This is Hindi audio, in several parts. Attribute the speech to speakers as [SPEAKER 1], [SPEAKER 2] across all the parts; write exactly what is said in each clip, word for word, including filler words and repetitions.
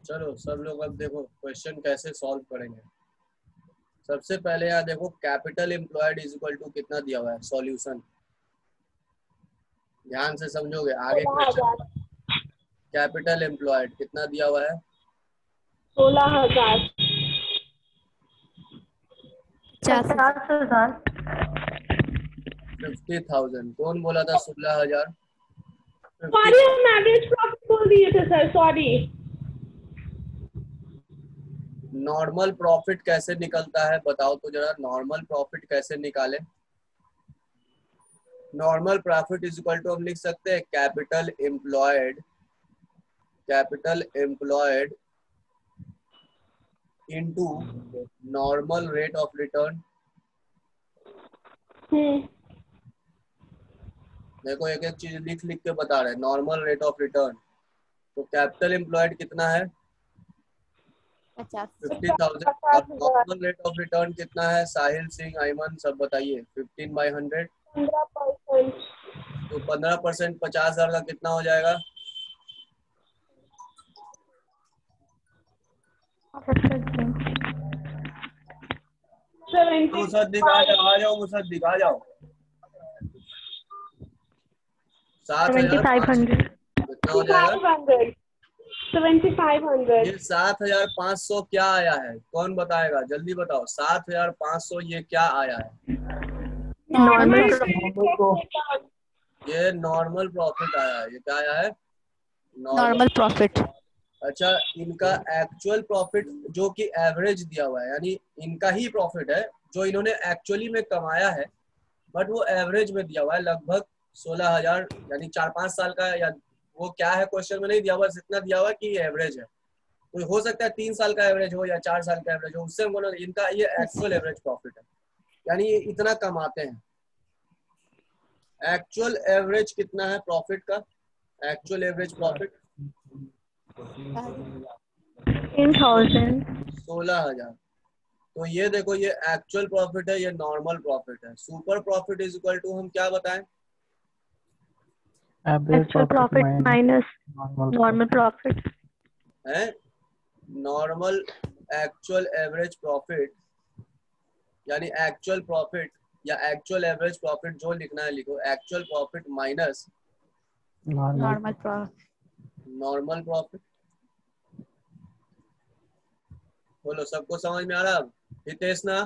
[SPEAKER 1] चलो सब लोग अब देखो क्वेश्चन कैसे सॉल्व करेंगे। सबसे पहले यहाँ देखो capital employed is equal to कितना दिया हुआ है, सॉल्यूशन ध्यान से समझोगे आगे
[SPEAKER 2] सोलह
[SPEAKER 1] क्वेश्चन।
[SPEAKER 2] हजार
[SPEAKER 1] कैपिटल एम्प्लॉयड कितना दिया हुआ है,
[SPEAKER 2] सोलह हजार
[SPEAKER 3] पचास हजार
[SPEAKER 2] पचास हजार
[SPEAKER 1] फिफ्टी थाउजेंड। कौन बोला था सोलह हजार?
[SPEAKER 2] सॉरी हम एवरेज प्रॉफिट बोल दिए थे सर, सॉरी।
[SPEAKER 1] नॉर्मल प्रॉफिट कैसे निकलता है बताओ तो जरा, नॉर्मल प्रॉफिट कैसे निकाले? Normal profit is equal to हम लिख सकते हैं capital employed, capital employed into normal rate of return. देखो एक एक चीज लिख लिख के बता रहे हैं। नॉर्मल रेट ऑफ रिटर्न, तो कैपिटल एम्प्लॉयड कितना है,
[SPEAKER 3] पचास
[SPEAKER 1] फिफ्टी थाउजेंड। और नॉर्मल रेट ऑफ रिटर्न कितना है, साहिल सिंह आयमन सब बताइए। फिफ्टीन बाई हंड्रेड
[SPEAKER 2] पंद्रह परसेंट
[SPEAKER 1] तो पंद्रह परसेंट पचास हजार का कितना हो जाएगा?
[SPEAKER 2] सेवेंटी
[SPEAKER 1] मुसद्दिक आ जाओ, आ जाओ मुसद्दिक आ जाओ। सात
[SPEAKER 2] सेवेंटी
[SPEAKER 1] हजार
[SPEAKER 2] फाइव
[SPEAKER 1] पाँच सौ
[SPEAKER 2] हंड्रेड
[SPEAKER 1] कितना हो जाएगा?
[SPEAKER 2] हंड्रेड सेवेंटी फाइव हंड्रेड
[SPEAKER 1] ये सात हजार पाँच सौ क्या आया है, कौन बताएगा जल्दी बताओ। सात हजार पाँच सौ ये क्या आया है?
[SPEAKER 2] नॉर्मल
[SPEAKER 1] ये नॉर्मल प्रॉफिट आया है। ये क्या आया है?
[SPEAKER 3] Normal profit.
[SPEAKER 1] अच्छा, इनका एक्चुअल प्रॉफिट जो कि एवरेज दिया हुआ है, यानी इनका ही प्रॉफिट है जो इन्होंने एक्चुअली में कमाया है, बट वो एवरेज में दिया हुआ है लगभग सोलह हजार, यानी चार पाँच साल का, या वो क्या है क्वेश्चन में नहीं दिया हुआ, इतना दिया हुआ है कि एवरेज है। तो हो सकता है तीन साल का एवरेज हो या चार साल का एवरेज हो, उससे हम बोलो इनका ये एक्चुअल एवरेज प्रॉफिट है, यानी ये इतना कमाते हैं। एक्चुअल एवरेज कितना है प्रॉफिट का, actual average profit
[SPEAKER 2] ten thousand
[SPEAKER 1] सोलह हजार। तो ये देखो ये एक्चुअल प्रॉफिट है, ये नॉर्मल प्रॉफिट है। Super profit is equal to हम क्या बताएं,
[SPEAKER 2] actual profit minus normal profit
[SPEAKER 1] है नॉर्मल एक्चुअल एवरेज प्रॉफिट, यानी एक्चुअल प्रॉफिट या एक्चुअल एवरेज प्रॉफिट जो लिखना है लिखो, actual profit minus
[SPEAKER 3] normal profit.
[SPEAKER 1] Normal profit. बोलो सबको समझ में आ रहा? हितेश ना,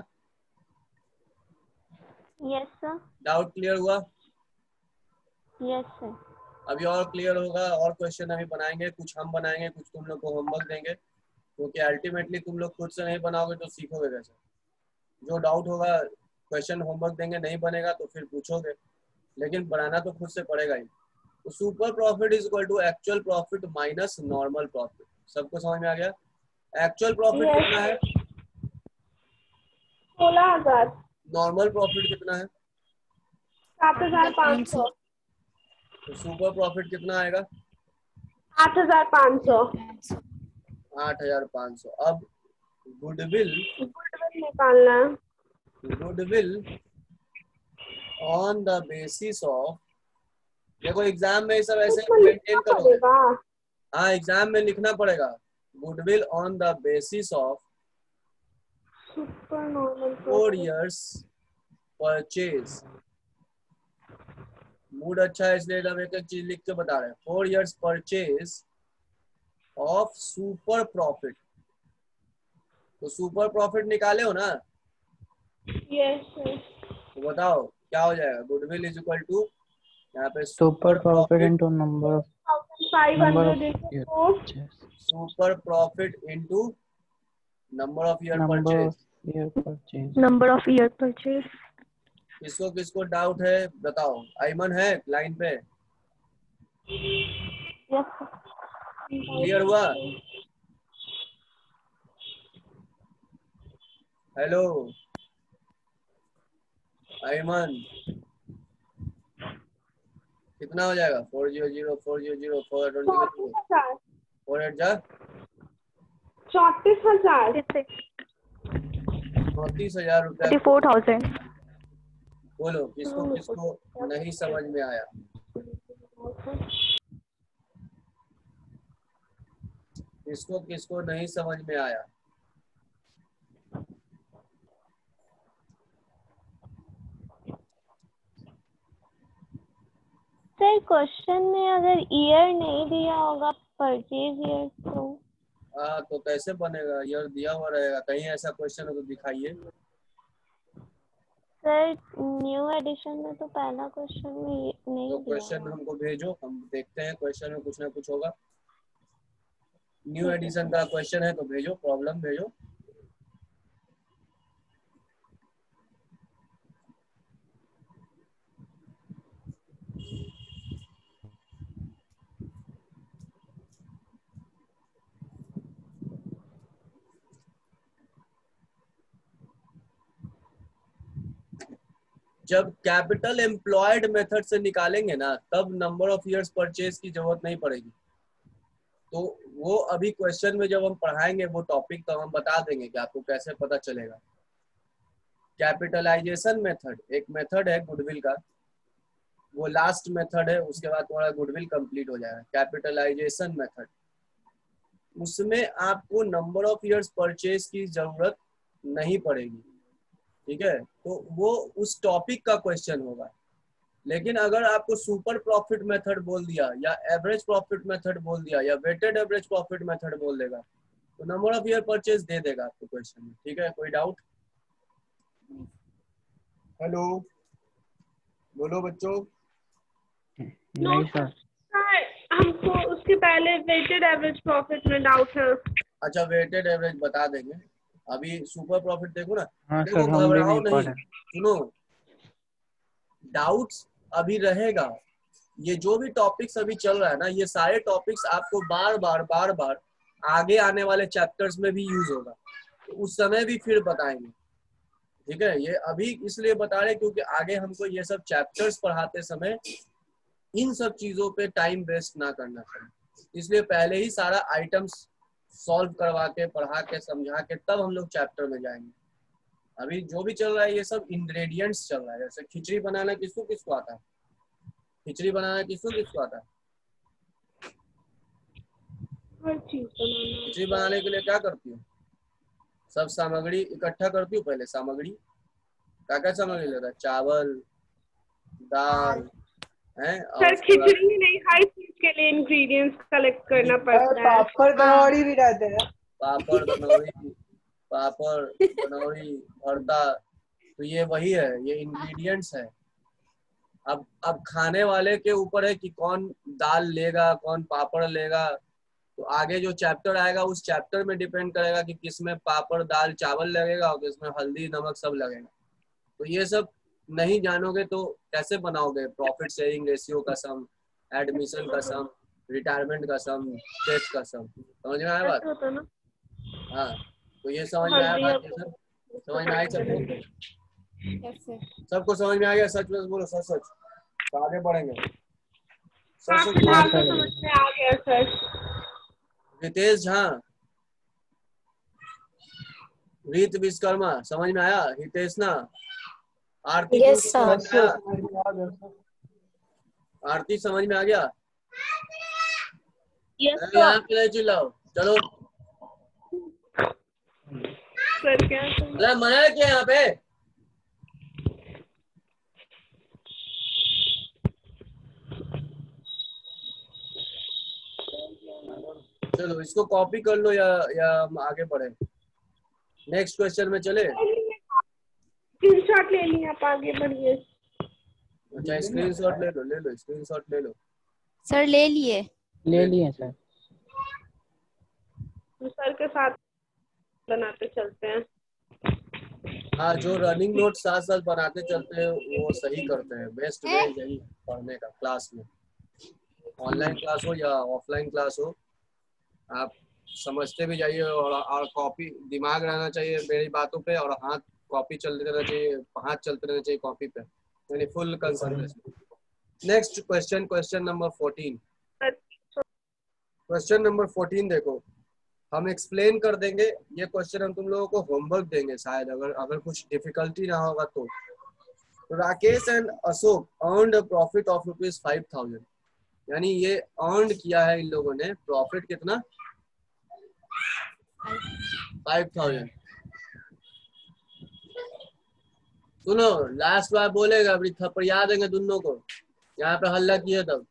[SPEAKER 2] यस सर
[SPEAKER 1] डाउट क्लियर हुआ?
[SPEAKER 2] यस सर
[SPEAKER 1] अभी और क्लियर होगा, और क्वेश्चन अभी बनाएंगे, कुछ हम बनाएंगे, कुछ तुम लोग को होमवर्क देंगे, क्योंकि अल्टीमेटली तुम लोग खुद से नहीं बनाओगे तो सीखोगे कैसे। जो डाउट होगा क्वेश्चन होमवर्क देंगे, नहीं बनेगा तो फिर पूछोगे, लेकिन बनाना तो खुद से पड़ेगा ही। तो super profit is equal to actual profit minus normal profit. सबको समझ में आ गया? एक्चुअल प्रॉफिट कितना है,
[SPEAKER 2] सोलह हजार
[SPEAKER 1] नॉर्मल प्रॉफिट कितना है,
[SPEAKER 2] सात हजार पाँच सौ
[SPEAKER 1] तो सुपर प्रॉफिट कितना आएगा,
[SPEAKER 2] आठ हजार पाँच सौ
[SPEAKER 1] आठ हजार पाँच सौ। अब गुडविल,
[SPEAKER 2] गुडविल निकालना है।
[SPEAKER 1] Goodwill on the basis of, देखो एग्जाम में ये सब ऐसे
[SPEAKER 2] इसमें
[SPEAKER 1] मेंटेन
[SPEAKER 2] लिखना
[SPEAKER 1] करोगे।
[SPEAKER 2] पड़ेगा।
[SPEAKER 1] हाँ एग्जाम में लिखना पड़ेगा, goodwill on the basis of
[SPEAKER 2] super normal
[SPEAKER 1] four years purchase. Mood अच्छा है इसलिए हम एक एक चीज लिख के बता रहे हैं। Four years purchase of super profit. तो सुपर प्रॉफिट निकाले हो ना,
[SPEAKER 2] यस
[SPEAKER 1] तो बताओ क्या हो जाएगा। गुडविल इज इक्वल टू यहाँ पे
[SPEAKER 4] super
[SPEAKER 1] super
[SPEAKER 4] profit
[SPEAKER 1] profit,
[SPEAKER 4] into number of
[SPEAKER 2] five
[SPEAKER 4] number of
[SPEAKER 2] hundred
[SPEAKER 1] super profit into number of year
[SPEAKER 4] number
[SPEAKER 1] purchase.
[SPEAKER 4] Of year purchase.
[SPEAKER 2] Number of year purchase.
[SPEAKER 1] किसको किसको डाउट है बताओ। आयमन है लाइन पे, क्लियर हुआ? हेलो आयमन, कितना हो जाएगा? Four zero zero four zero zero four twenty
[SPEAKER 2] चौंतीस हजार
[SPEAKER 1] फोर एट जा
[SPEAKER 2] चौंतीस हजार
[SPEAKER 1] चौंतीस हजार रुपया।
[SPEAKER 2] फोर थाउजेंड
[SPEAKER 1] बोलो किसको किसको नहीं समझ में आया? किसको किसको नहीं समझ में आया?
[SPEAKER 2] सर क्वेश्चन में अगर ईयर नहीं दिया होगा परचेज ईयर तो
[SPEAKER 1] हाँ, तो कैसे बनेगा? ईयर दिया हुआ रहेगा, कहीं ऐसा क्वेश्चन हो तो दिखाइए।
[SPEAKER 2] सर न्यू एडिशन में तो पहला क्वेश्चन में ये नहीं
[SPEAKER 1] तो
[SPEAKER 2] दिया
[SPEAKER 1] क्वेश्चन
[SPEAKER 2] हुआ।
[SPEAKER 1] हमको भेजो, हम देखते हैं क्वेश्चन में कुछ ना कुछ होगा। न्यू एडिशन का क्वेश्चन है तो भेजो, प्रॉब्लम भेजो। जब कैपिटल एम्प्लॉयड मेथड से निकालेंगे ना, तब नंबर ऑफ इयर्स परचेज की जरूरत नहीं पड़ेगी। तो वो अभी क्वेश्चन में जब हम पढ़ाएंगे वो टॉपिक, तो हम बता देंगे कि आपको कैसे पता चलेगा। कैपिटलाइजेशन मेथड एक मेथड है गुडविल का, वो लास्ट मेथड है, उसके बाद तुम्हारा गुडविल कंप्लीट हो जाएगा। कैपिटलाइजेशन मेथड, उसमें आपको नंबर ऑफ इयर्स परचेज की जरूरत नहीं पड़ेगी, ठीक है। तो वो उस टॉपिक का क्वेश्चन होगा। लेकिन अगर आपको सुपर प्रॉफिट मेथड बोल दिया, या एवरेज प्रॉफिट मेथड बोल दिया, या वेटेड एवरेज प्रॉफिट मेथड बोल देगा, तो नंबर ऑफ ईयर परचेज दे देगा आपको क्वेश्चन में, ठीक है। कोई डाउट? हेलो, बोलो बच्चों।
[SPEAKER 3] नहीं सर।
[SPEAKER 2] सर हमको उसके पहले वेटेड एवरेज प्रॉफिट में डाउट है।
[SPEAKER 1] अच्छा, वेटेड एवरेज बता देंगे, अभी सुपर प्रॉफिट देखो ना।
[SPEAKER 3] हाँ
[SPEAKER 1] देखो,
[SPEAKER 3] सर, हम भी
[SPEAKER 1] घबराओ
[SPEAKER 3] नहीं
[SPEAKER 1] नहीं,
[SPEAKER 3] पढ़े।
[SPEAKER 1] सुनो, डाउट्स अभी रहेगा। ये जो भी टॉपिक्स अभी चल रहा है ना, ये सारे टॉपिक्स आपको बार बार बार बार आगे आने वाले चैप्टर्स में भी यूज होगा, तो उस समय भी फिर बताएंगे, ठीक है। ये अभी इसलिए बता रहे क्योंकि आगे हमको ये सब चैप्टर्स पढ़ाते समय इन सब चीजों पे टाइम वेस्ट ना करना चाहिए, इसलिए पहले ही सारा आइटम्स सॉल्व करवा के, पढ़ा के, समझा के, तब हम लोग चैप्टर में जाएंगे। अभी जो भी चल रहा है ये सब इंग्रेडिएंट्स चल रहा है। जैसे खिचड़ी बनाना किसको किसको आता है? खिचड़ी बनाना किसको किसको आता है?
[SPEAKER 2] हर चीज
[SPEAKER 1] खिचड़ी बनाने के लिए क्या करती हूँ? सब सामग्री इकट्ठा करती हूँ। पहले सामग्री, क्या क्या सामग्री लेता है? चावल, दाल है, और
[SPEAKER 2] सर खिचड़ी ही नहीं, हर चीज के लिए इंग्रेडिएंट्स कलेक्ट करना पड़ता है।
[SPEAKER 4] पापड़ दनौरी भी रहते हैं।
[SPEAKER 1] पापड़, दनौरी, पापड़, दनौरी, भरता, तो ये वही है, ये इंग्रेडिएंट्स है। अब अब खाने वाले के ऊपर है कि कौन दाल लेगा, कौन पापड़ लेगा। तो आगे जो चैप्टर आएगा उस चैप्टर में डिपेंड करेगा कि किसमें पापड़, दाल, चावल लगेगा और किसमें हल्दी, नमक सब लगेगा। तो ये सब नहीं जानोगे तो कैसे बनाओगे प्रॉफिट शेयरिंग रेशियो का सम, एडमिशन का सम, रिटायरमेंट का सम, डेथ का सम। समझ में आया बात?
[SPEAKER 2] होता ना।
[SPEAKER 1] हाँ, तो ये समझ में आया बात है सर? समझ में आई सबको? सबको समझ में आ गया? सच में बोलो, सच सच, तो आगे बढ़ेंगे। सच
[SPEAKER 2] हाँ,
[SPEAKER 1] सच
[SPEAKER 2] फिलहाल
[SPEAKER 1] बोलो।
[SPEAKER 2] तो समझ में आ गया सर।
[SPEAKER 1] रितेश झा, रीत विश्वकर्मा, समझ में आया? हितेश ना, आरती को
[SPEAKER 3] Yes,
[SPEAKER 1] समझ
[SPEAKER 3] sir.
[SPEAKER 1] में आया? आरती समझ में आ गया?
[SPEAKER 2] यस
[SPEAKER 1] अरे यहाँ पे नहीं चिल्लाओ, चलो।
[SPEAKER 2] सर क्या
[SPEAKER 1] अरे मना क्या यहाँ पे? चलो इसको कॉपी कर लो, या या हम आगे बढ़े, नेक्स्ट क्वेश्चन में चले।
[SPEAKER 2] स्क्रीनशॉट ले लिया, आप आगे बढ़िए।
[SPEAKER 1] अच्छा, स्क्रीनशॉट ले लो, ले लो स्क्रीनशॉट ले लो।
[SPEAKER 3] सर ले लिए
[SPEAKER 4] ले लिए सर।
[SPEAKER 2] सर के साथ बनाते चलते हैं।
[SPEAKER 1] हाँ, जो रनिंग नोट साथ साथ बनाते चलते हैं वो सही करते हैं। बेस्ट वे यही पढ़ने का, क्लास में, ऑनलाइन क्लास हो या ऑफलाइन क्लास हो, आप समझते भी जाइए, और, और कॉपी दिमाग रहना चाहिए मेरी बातों पे, और हाथ कॉपी चलते रहना चाहिए, हाथ चलते रहना चाहिए कॉपी पे, यानी full concentration. Next question, question number fourteen. Question number fourteen देखो, हम एक्सप्लेन कर देंगे ये क्वेश्चन, हम तुम लोगों को होमवर्क देंगे शायद, अगर अगर कुछ डिफिकल्टी ना होगा तो। Rakesh and Ashok earned a profit of rupees five thousand, यानी ये अर्न किया है इन लोगों ने प्रॉफिट कितना? Five thousand. सुनो लास्ट बार बोलेगा, अभी थपड़िया देंगे दोनों को, यहाँ पे हल्ला किए तब।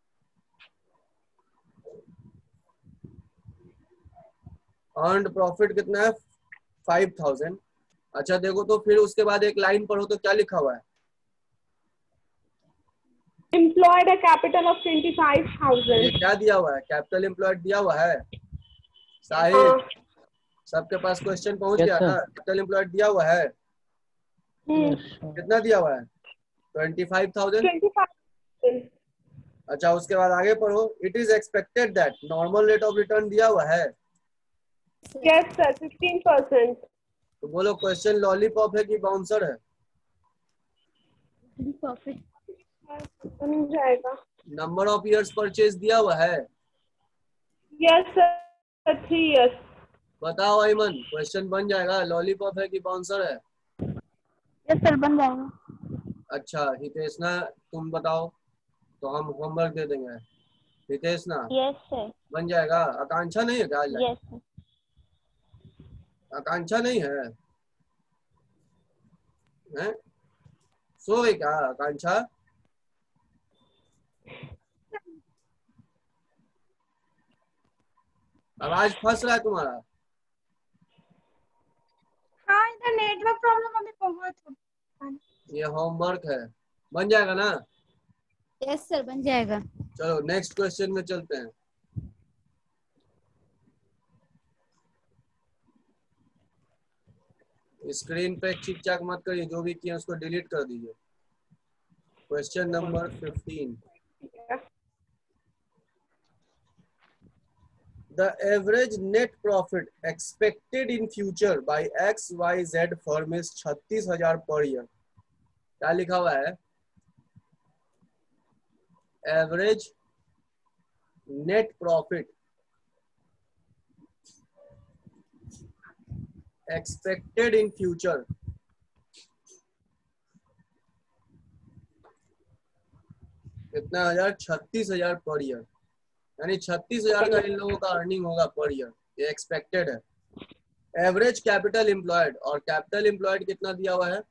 [SPEAKER 1] अर्नड प्रॉफिट कितना है? Five thousand. अच्छा देखो तो फिर उसके बाद एक लाइन पढ़ो तो क्या लिखा हुआ है?
[SPEAKER 5] employed a capital of twenty-five
[SPEAKER 1] ये
[SPEAKER 5] thousand।
[SPEAKER 1] क्या दिया हुआ है? कैपिटल एम्प्लॉयड दिया हुआ है। साहिल
[SPEAKER 5] हाँ।
[SPEAKER 1] सबके पास क्वेश्चन पहुंच
[SPEAKER 4] Yes,
[SPEAKER 1] गया
[SPEAKER 4] sir.
[SPEAKER 1] ना? कैपिटल एम्प्लॉयड दिया हुआ है।
[SPEAKER 5] हम्म,
[SPEAKER 4] Yes, sir.
[SPEAKER 1] कितना दिया हुआ है? Twenty five thousand.
[SPEAKER 5] twenty-five।
[SPEAKER 1] अच्छा उसके बाद आगे पढ़ो। It is expected that normal rate of return दिया हुआ है।
[SPEAKER 5] yes sir, fifteen percent।
[SPEAKER 1] तो बोलो क्वेश्चन लॉलीपॉप है कि बाउंसर है?
[SPEAKER 3] प्रॉफिट
[SPEAKER 5] बन जाएगा।
[SPEAKER 1] नंबर ऑफ इयर्स परचेज दिया हुआ है।
[SPEAKER 5] yes sir, three years।
[SPEAKER 1] बताओ अयमन, क्वेश्चन बन जाएगा लॉलीपॉप है कि बाउंसर है?
[SPEAKER 2] यस सर बन जाएगा।
[SPEAKER 1] अच्छा हितेशना तुम बताओ तो हम होमवर्क दे देंगे। हितेशना
[SPEAKER 2] यस सर।
[SPEAKER 1] बन जाएगा। आकांक्षा नहीं है क्या आज?
[SPEAKER 2] Yes sir.
[SPEAKER 1] आकांक्षा नहीं है, हैं? सो गई क्या आकांक्षा? आवाज फंस रहा है तुम्हारा।
[SPEAKER 6] हाँ इधर नेटवर्क प्रॉब्लम अभी बहुत।
[SPEAKER 1] ये होमवर्क है, बन जाएगा ना?
[SPEAKER 3] यस सर बन जाएगा।
[SPEAKER 1] चलो नेक्स्ट क्वेश्चन में चलते हैं। स्क्रीन पे चिक चाक मत करिए, जो भी किया उसको डिलीट कर दीजिए। Question number fifteen. The average net profit expected in future by X Y Z firm is छत्तीस हजार पर ईयर। क्या लिखा हुआ है? Average net profit expected in future कितना हजार? छत्तीस हजार पर ईयर। यानी छत्तीस हजार का इन लोगों का अर्निंग होगा पर ईयर, ये एक्सपेक्टेड है। एवरेज कैपिटल एम्प्लॉयड, और कैपिटल एम्प्लॉयड कितना दिया हुआ है?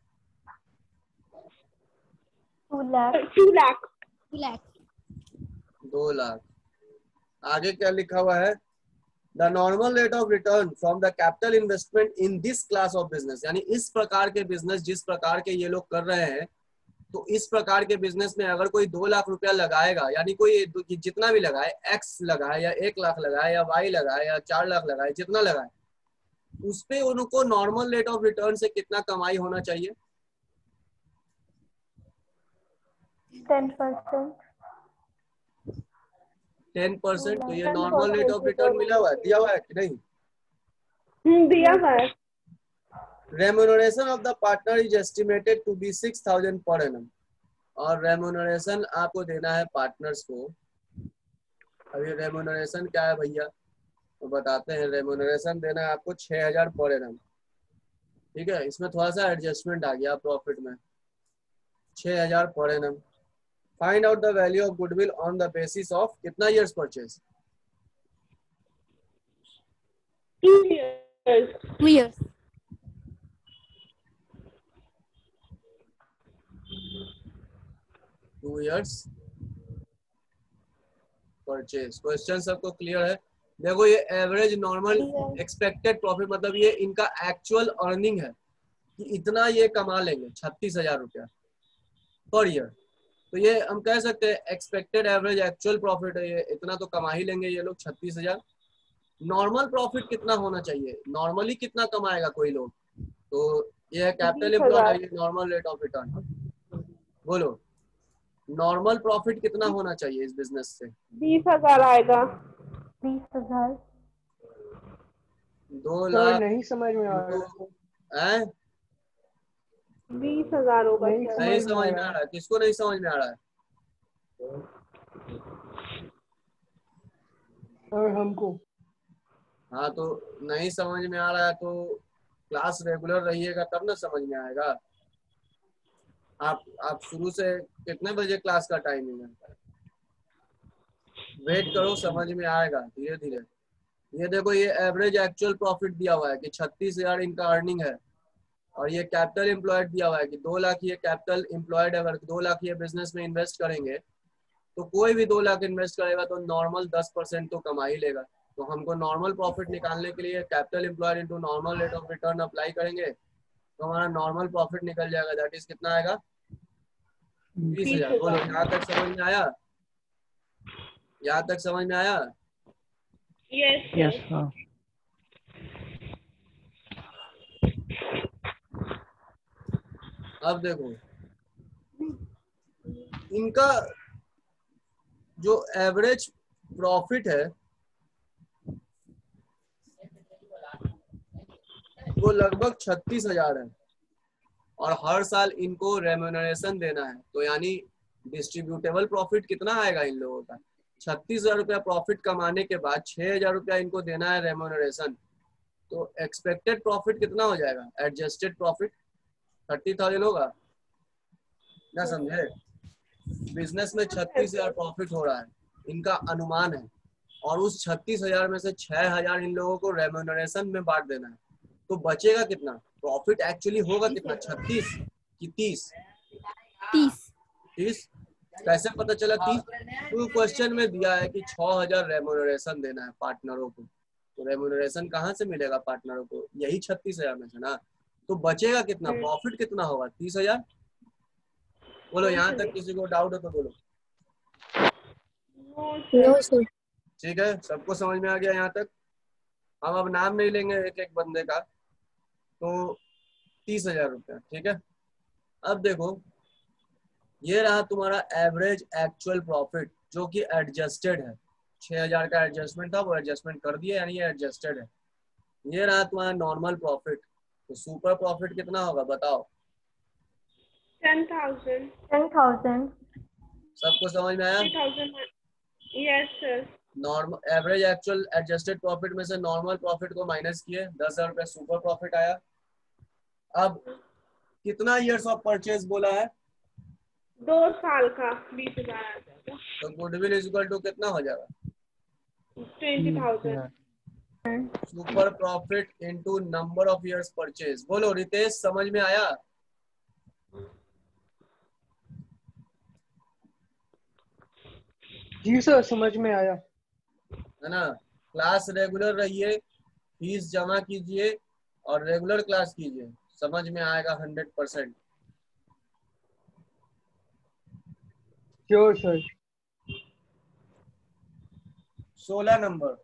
[SPEAKER 2] Two lakh.
[SPEAKER 5] Two lakh.
[SPEAKER 3] Two lakh.
[SPEAKER 1] दो लाख। आगे क्या लिखा हुआ है? The normal rate of return from the capital investment in this class of business, यानी इस प्रकार के बिजनेस जिस प्रकार के ये लोग कर रहे हैं, तो इस प्रकार के बिजनेस में अगर कोई दो लाख रुपया लगाएगा, यानी कोई जितना भी लगाए, एक्स लगाए या एक लाख लगाए या वाई लगाए या चार लाख लगाए, जितना लगाए, उस पे उनको नॉर्मल रेट ऑफ रिटर्न से कितना कमाई होना चाहिए?
[SPEAKER 2] Ten percent.
[SPEAKER 1] Ten percent. तो ये नॉर्मल रेट ऑफ रिटर्न मिला हुआ है, दिया हुआ है कि नहीं?
[SPEAKER 5] हम्म, दिया हुआ है।
[SPEAKER 1] Remuneration of the partner is estimated to be six thousand per annum, और रेम्यूनरेशन आपको देना है पार्टनर्स को। अभी रेम्यूनरेशन क्या है भैया तो बताते हैं। रेम्यूनरेशन देना है आपको छह हजार पर एनम, ठीक है? इसमें थोड़ा सा एडजस्टमेंट आ गया प्रॉफिट में, छह हजार per annum. Find out the value of goodwill on the basis of कितना years purchase?
[SPEAKER 5] Two years.
[SPEAKER 3] Two years.
[SPEAKER 1] Two years purchase. Question सबको क्लियर है? देखो ये एवरेज नॉर्मल एक्सपेक्टेड प्रॉफिट, मतलब ये इनका एक्चुअल अर्निंग है कि इतना ये कमा लेंगे, छत्तीस हजार रुपया पर ईयर। तो ये हम कह सकते हैं एक्सपेक्टेड एवरेज एक्चुअल प्रॉफिट है, ये इतना तो कमा ही लेंगे ये लोग, छत्तीस हजार। नॉर्मल प्रॉफिट कितना होना चाहिए? नॉर्मली कितना कमाएगा कोई लोग? तो ये कैपिटल एम्प्लॉयड है, ये नॉर्मल रेट ऑफ रिटर्न। बोलो नॉर्मल प्रॉफिट कितना होना चाहिए इस बिजनेस से?
[SPEAKER 5] बीस हजार आएगा।
[SPEAKER 2] बीस हजार।
[SPEAKER 1] दो
[SPEAKER 4] सर
[SPEAKER 1] लाख
[SPEAKER 4] नहीं समझ में आ रहा है।
[SPEAKER 1] हैं?
[SPEAKER 5] बीस हजार होगा।
[SPEAKER 4] नहीं
[SPEAKER 5] क्या?
[SPEAKER 1] नहीं
[SPEAKER 4] समझ में
[SPEAKER 1] समझ
[SPEAKER 4] आ
[SPEAKER 1] में
[SPEAKER 4] रहा
[SPEAKER 1] आ
[SPEAKER 4] है।
[SPEAKER 1] रहा है? किसको नहीं समझ में आ रहा है?
[SPEAKER 4] सर हमको।
[SPEAKER 1] हाँ तो नहीं समझ में आ रहा है तो क्लास रेगुलर रहिएगा तब ना समझ में आएगा। आप आप शुरू से कितने बजे क्लास का टाइमिंग है? वेट करो, समझ में आएगा धीरे धीरे। ये देखो ये एवरेज एक्चुअल प्रॉफिट दिया हुआ है कि छत्तीस हजार इनका अर्निंग है, और ये कैपिटल एम्प्लॉयड दिया हुआ है कि दो लाख ये कैपिटल एम्प्लॉयड, अगर दो लाख ये बिजनेस में इन्वेस्ट करेंगे तो कोई भी दो लाख इन्वेस्ट करेगा तो नॉर्मल दस परसेंट तो कमा ही लेगा। तो हमको नॉर्मल प्रॉफिट निकालने के लिए capital employed into normal rate of return apply करेंगे तो हमारा नॉर्मल प्रॉफिट निकल जाएगा, दैट इज कितना आएगा, बीस हजार। बोलो यहाँ तक समझ में आया? यहाँ तक समझ में आया?
[SPEAKER 5] यस
[SPEAKER 4] यस हाँ।
[SPEAKER 1] अब देखो इनका जो एवरेज प्रॉफिट है वो लगभग छत्तीस हजार है, और हर साल इनको रेम्यूनरेशन देना है, तो यानी डिस्ट्रीब्यूटेबल प्रॉफिट कितना आएगा इन लोगों का, छत्तीस हजार रुपया प्रॉफिट कमाने के बाद छह हजार रुपया इनको देना है रेम्यूनरेशन, तो एक्सपेक्टेड प्रॉफिट कितना हो जाएगा, एडजस्टेड प्रॉफिट थर्टी थाउजेंड होगा ना, समझे? बिजनेस में छत्तीस हजार प्रॉफिट हो रहा है, इनका अनुमान है, और उस छत्तीस हजार में से छह हजार इन लोगों को रेम्यूनरेशन में बांट देना है, तो बचेगा कितना प्रॉफिट, एक्चुअली होगा कितना, छत्तीस कि तीस?
[SPEAKER 3] तीस।
[SPEAKER 1] तीस कैसे पता चला तीस? तो क्वेश्चन में दिया है कि छह हजार रेम्यूनरेशन देना है पार्टनरों को, तो रेम्यूनरेशन कहाँ से मिलेगा पार्टनरों को, यही छत्तीस हजार में से ना, तो बचेगा कितना, प्रॉफिट कितना होगा, तीस हजार। बोलो यहाँ तक किसी को डाउट हो तो बोलो।
[SPEAKER 3] No sir.
[SPEAKER 1] ठीक है, सबको समझ में आ गया यहाँ तक? हम अब नाम नहीं लेंगे एक एक बंदे का, तो तीस हजार रुपया, ठीक है। अब देखो ये रहा तुम्हारा एवरेज एक्चुअल प्रॉफिट जो कि एडजस्टेड है, छह हजार का एडजस्टमेंट था वो एडजस्टमेंट कर दिया यानी ये एडजस्टेड है। ये रहा तुम्हारा नॉर्मल प्रॉफिट, तो सुपर प्रॉफिट कितना होगा बताओ?
[SPEAKER 5] Ten thousand.
[SPEAKER 2] Ten thousand.
[SPEAKER 1] सबको समझ में आया?
[SPEAKER 5] Yes sir.
[SPEAKER 1] Normal average actual adjusted profit में से नॉर्मल प्रॉफिट को माइनस किए, दस हजार रुपया सुपर प्रॉफिट आया। अब कितना ईयर्स ऑफ परचेज बोला है?
[SPEAKER 5] दो साल का बीस हजार आ जाएगा।
[SPEAKER 1] तो गुडविल इज इक्वल टू कितना हो जाएगा?
[SPEAKER 5] Twenty thousand.
[SPEAKER 1] Super profit into number of years purchase. बोलो रितेश समझ में आया?
[SPEAKER 4] जी सर समझ में आया।
[SPEAKER 1] है ना? क्लास रेगुलर रहिए, फीस जमा कीजिए और रेगुलर क्लास कीजिए, समझ में आएगा हंड्रेड परसेंट।
[SPEAKER 4] Sure sir.
[SPEAKER 1] सोलह नंबर,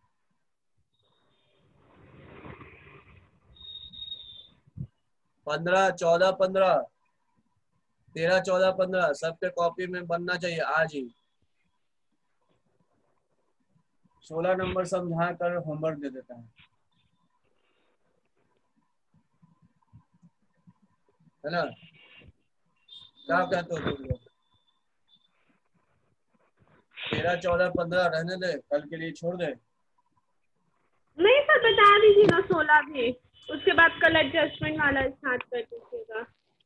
[SPEAKER 1] पंद्रह चौदह पंद्रह तेरह चौदह पंद्रह सबके कॉपी में बनना चाहिए आज ही। सोलह नंबर समझा कर होमवर्क दे देता है, है ना? क्या कहते हो तुम लोग? तेरह चौदह पंद्रह रहने दे, कल के लिए छोड़ दे।
[SPEAKER 5] नहीं सर बता दीजिएगा सोलह भी, उसके बाद कल एडजस्टमेंट वाला स्टार्ट कर दीजिएगा।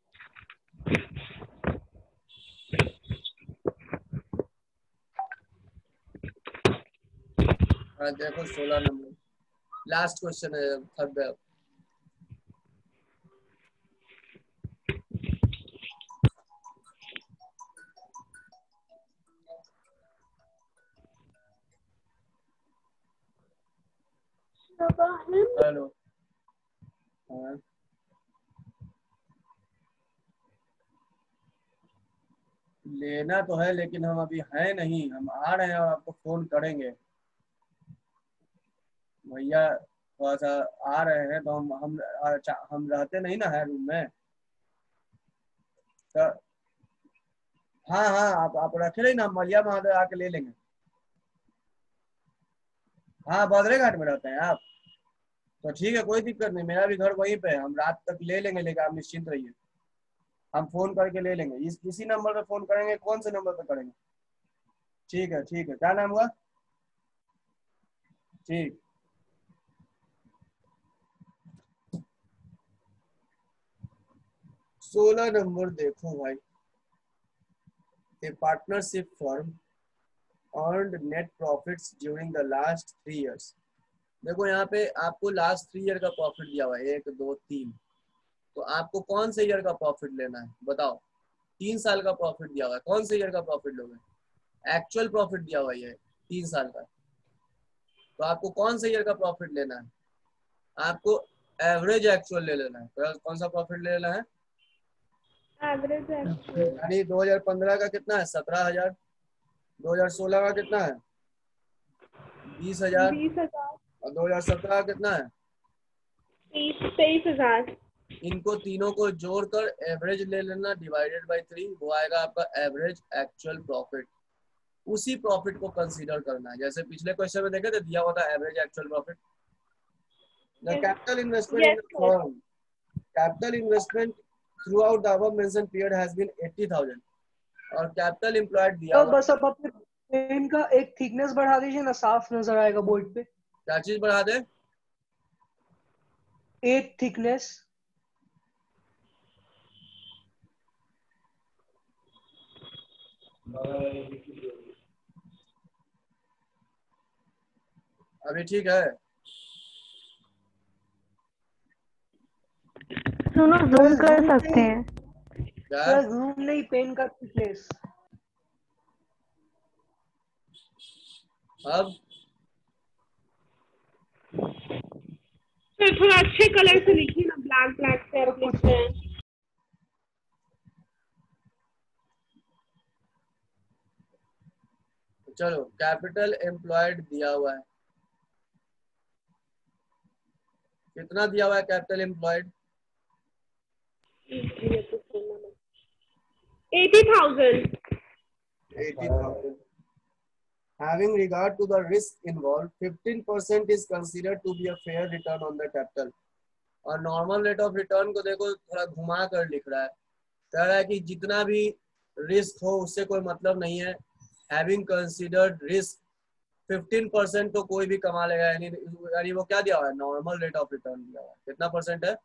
[SPEAKER 1] हाँ देखो सोलह नंबर लास्ट क्वेश्चन है, थक गया। हेलो, हाँ लेना तो है लेकिन हम अभी हैं नहीं, हम आ रहे हैं और आपको फोन करेंगे। भैया थोड़ा सा आ रहे हैं तो हम हम हम रहते नहीं ना है रूम में, तो हाँ हाँ आप आप रखे रही ना, मलिया महादेव आके ले लेंगे। हाँ बदरे घाट में रहते हैं आप, तो ठीक है कोई दिक्कत नहीं, मेरा भी घर वहीं पे है, हम रात तक ले लेंगे, लेकिन आप निश्चिंत रहिए, हम फोन करके ले लेंगे। इस इसी नंबर पे फोन करेंगे, कौन से नंबर पे करेंगे? ठीक है ठीक है, क्या नाम हुआ? ठीक। सोलह नंबर देखो भाई, a partnership firm earned net profits during the last three years. देखो यहाँ पे आपको लास्ट थ्री ईयर का प्रॉफिट दिया हुआ है, एक दो तीन, तो आपको कौन से ईयर का प्रॉफिट लेना है बताओ। तीन साल का प्रॉफिट दिया हुआ है, कौन से ईयर का प्रॉफिट लोगे? एक्चुअल प्रॉफिट दिया हुआ है तीन साल का, तो आपको कौन से ईयर का प्रॉफिट लेना है? आपको एवरेज एक्चुअल ले लेना है। तो कौन सा प्रॉफिट ले लेना है?
[SPEAKER 5] एवरेज है।
[SPEAKER 1] यानी दो हज़ार पंद्रह का कितना है? सत्रह हजार। दो हज़ार सोलह का कितना है? बीस हजार।
[SPEAKER 5] बीस हजार।
[SPEAKER 1] और दो हज़ार सत्रह का कितना है?
[SPEAKER 5] तीस तेईस हजार।
[SPEAKER 1] इनको तीनों को जोड़कर एवरेज ले लेना डिवाइडेड बाय थ्री, वो आएगा आपका एवरेज एक्चुअल प्रॉफिट। उसी प्रॉफिट को कंसीडर करना है, जैसे पिछले क्वेश्चन में देखे थे दिया हुआ था average actual profit. The capital investment in the firm, capital investment throughout the above mention period has been अस्सी हज़ार, और कैपिटल एम्प्लॉयड दिया
[SPEAKER 4] तो
[SPEAKER 1] हुआ।
[SPEAKER 4] बस अब अपने पेन का एक थिकनेस बढ़ा दीजिए ना, साफ नजर आएगा बोर्ड पे।
[SPEAKER 1] क्या चीज बढ़ा दे?
[SPEAKER 4] एक थिकनेस।
[SPEAKER 1] अभी ठीक है?
[SPEAKER 2] सुनो जूम कर सकते हैं।
[SPEAKER 1] क्या?
[SPEAKER 4] जूम नहीं, पेन का थिकनेस।
[SPEAKER 1] अब
[SPEAKER 5] तो थोड़ा अच्छे कलर से लिखिए ना, ब्लैक ब्लैक से आप लिखते हैं।
[SPEAKER 1] चलो, कैपिटल एम्प्लॉयड दिया हुआ है, कितना दिया हुआ है capital employed?
[SPEAKER 5] Eighty thousand.
[SPEAKER 1] eighty thousand. Having regard to the risk involved, fifteen percent is considered to be a fair return on the capital. और नॉर्मल रेट ऑफ रिटर्न को देखो थोड़ा घुमा कर लिख रहा है, कह रहा है कि जितना भी रिस्क हो उससे कोई मतलब नहीं है। Having considered risk fifteen percent तो कोई भी कमा लेगा, यानी यानी वो क्या दिया हुआ है? नॉर्मल रेट ऑफ रिटर्न दिया हुआ है। कितना परसेंट है?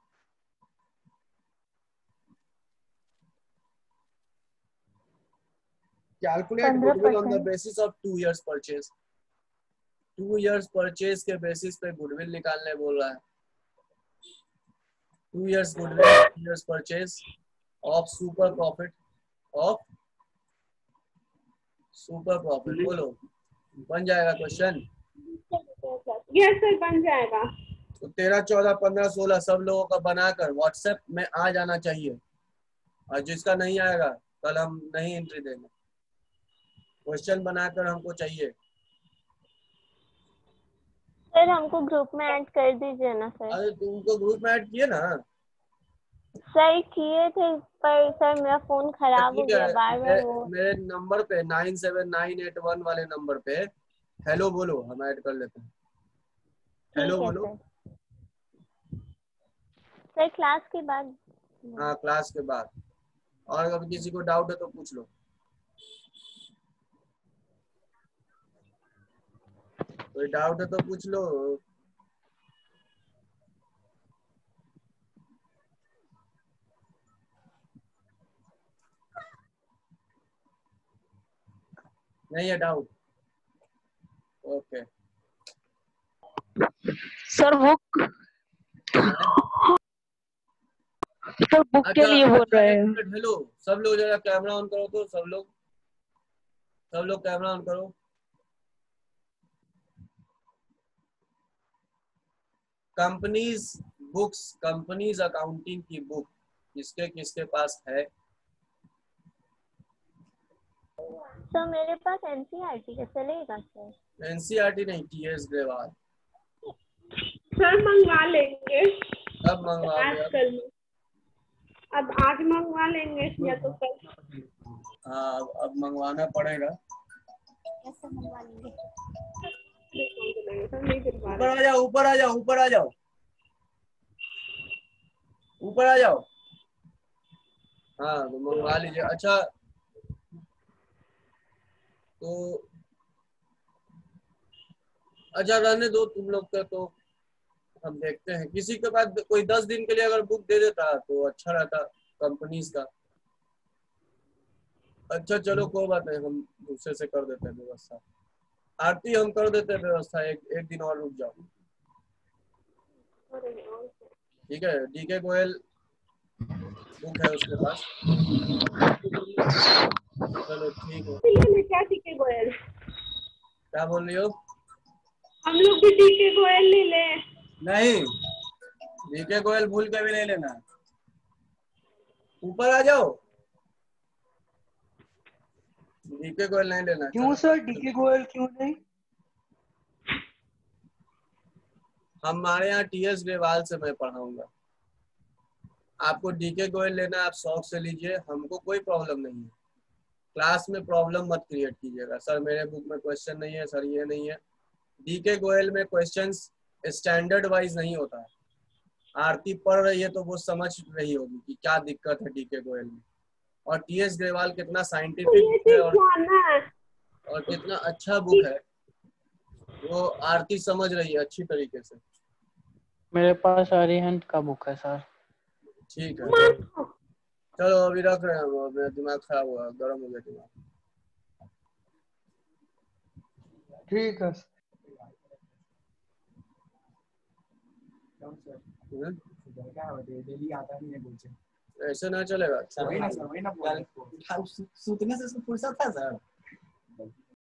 [SPEAKER 1] Calculate goodwill on the basis of two years purchase. Two years purchase के बेसिस पे गुडविल निकालने बोल रहा है। Two years goodwill, two years purchase of super profit, of super profit. बोलो, बन जाएगा क्वेश्चन?
[SPEAKER 5] यस सर, बन जाएगा।
[SPEAKER 1] तो तेरह चौदह पंद्रह सोलह सब लोगों का बनाकर व्हाट्सएप में आ जाना चाहिए, और जिसका नहीं आएगा कल हम नहीं एंट्री देंगे। क्वेश्चन बनाकर हमको चाहिए।
[SPEAKER 2] सर हमको ग्रुप में ऐड कर दीजिए ना सर।
[SPEAKER 1] अरे तुमको ग्रुप में ऐड किए ना?
[SPEAKER 2] सर किए थे पर सर मेरा फोन खराब हो
[SPEAKER 1] ठीक है,
[SPEAKER 2] गया बार बार वो।
[SPEAKER 1] मेरे नंबर पे nine seven nine eight one वाले नंबर पे हेलो बोलो, हम ऐड कर लेते हैं। हेलो बोलो।
[SPEAKER 2] सर, सर क्लास के बाद।
[SPEAKER 1] हाँ क्लास के बाद। और अगर किसी को डाउट है तो पूछ लो। कोई डाउट है तो पूछ लो। नहीं है doubt? Okay
[SPEAKER 7] sir book sir book के लिए बोल रहे हैं।
[SPEAKER 1] हेलो सब लोग जरा कैमरा ऑन करो, तो सब लोग सब लोग कैमरा ऑन करो। कंपनीज बुक्स, कंपनीज अकाउंटिंग की बुक किसके किसके पास है?
[SPEAKER 2] तो मेरे पास एनसीईआरटी का चलेगा सर?
[SPEAKER 1] एनसीईआरटी नहीं, टीएस ग्रेवाल।
[SPEAKER 5] सर मंगवा लेंगे।
[SPEAKER 1] कब मंगवा
[SPEAKER 5] आज कल में, अब आज मंगवा लेंगे या तो कल।
[SPEAKER 1] हाँ अब मंगवाना पड़ेगा।
[SPEAKER 2] कैसे मंगवा लेंगे?
[SPEAKER 1] ऊपर आ जाओ, ऊपर आ जाओ, ऊपर आ जाओ, ऊपर आ जाओ। हाँ तो मंगवा लीजिए। अच्छा तो अच्छा रहने दो तुम लोग का, तो हम देखते हैं। किसी के पास कोई दस दिन के लिए अगर बुक दे देता तो अच्छा रहता कंपनीज का। अच्छा चलो कोई बात नहीं, हम दूसरे से कर देते हैं व्यवस्था। आरती हम कर देते हैं व्यवस्था, एक एक दिन और रुक जाओ। ठीक है, डीके गोयल बुक है उसके पास। चलो ठीक है।
[SPEAKER 5] क्या डीके गोयल?
[SPEAKER 1] क्या बोल रही हो?
[SPEAKER 5] हम लोग भी डीके गोयल ले ले।
[SPEAKER 1] नहीं, डीके गोयल भूल के भी नहीं लेना। ऊपर आ जाओ, डीके गोयल नहीं लेना।
[SPEAKER 4] क्यों सर डीके गोयल क्यों नहीं?
[SPEAKER 1] हमारे यहाँ टीएस ग्रेवाल से मैं पढ़ाऊंगा। आपको डीके गोयल लेना है, आप शौक से लीजिए, हमको कोई प्रॉब्लम नहीं है। क्लास में प्रॉब्लम मत क्रिएट कीजिएगा, सर मेरे बुक में क्वेश्चन नहीं है, सर ये नहीं है। डीके गोयल में क्वेश्चंस स्टैंडर्ड वाइज नहीं होता है। आरती पढ़ रही है तो वो समझ रही होगी कि क्या दिक्कत है डीके गोयल में। और टीएस ग्रेवाल कितना साइंटिफिक है और, और कितना अच्छा बुक है, वो आरती समझ रही है अच्छी तरीके से।
[SPEAKER 8] मेरे पास अरिहंत का बुक है सर।
[SPEAKER 1] ठीक है, चलो अभी रख रहे हैं, मेरा दिमाग खराब हुआ, गर्म हो गया दिमाग।
[SPEAKER 4] ठीक है।
[SPEAKER 1] ऐसे ना चलेगा।
[SPEAKER 9] वही ना सर, वही ना बोल रहे हैं। सूतने से फुर्सत है सर।